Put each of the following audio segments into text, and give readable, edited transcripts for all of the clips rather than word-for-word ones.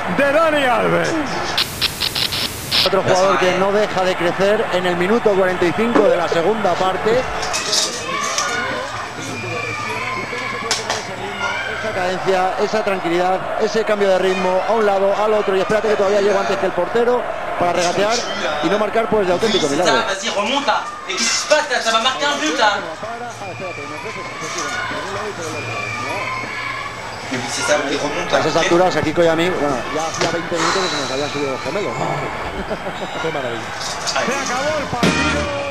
de Dani Alves. Otro jugador que no deja de crecer en el minuto 45 de la segunda parte. Esa cadencia, esa tranquilidad, ese cambio de ritmo a un lado, al otro, y espérate que todavía llego antes que el portero para regatear y no marcar, pues de auténtico milagro. Vas-y, remonta. ¿Qué se pasa? Ça va marquer un but là. A esas alturas, a Kiko y a mí, bueno, ya hacía 20 minutos que se nos habían subido los gemelos. Qué maravilla. Se acabó el partido.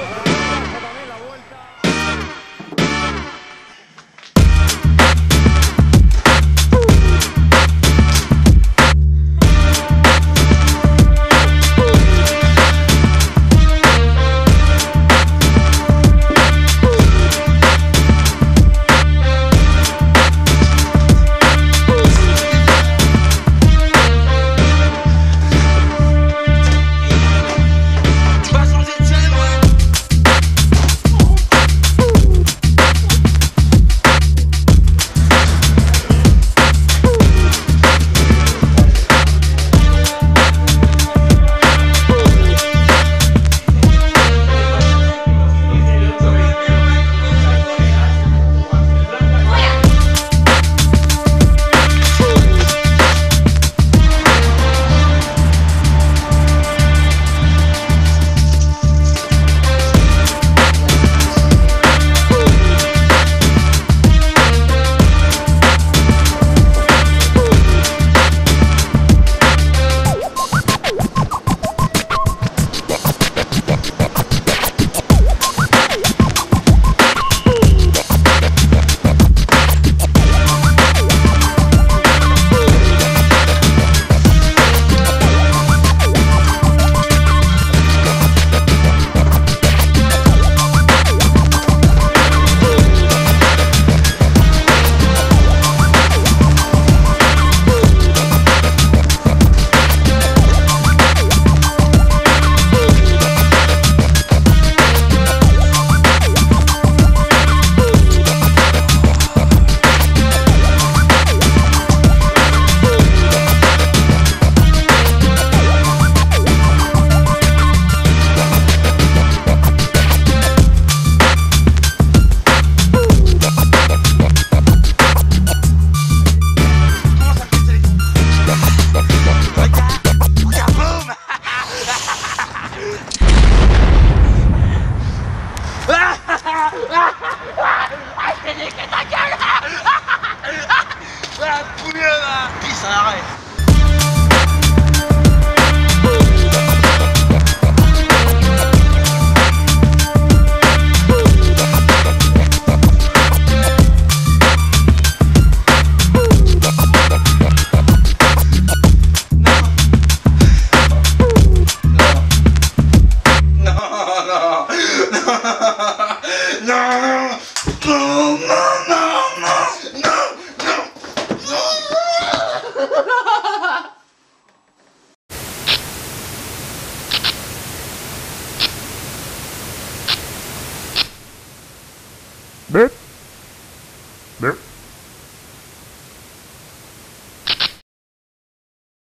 No.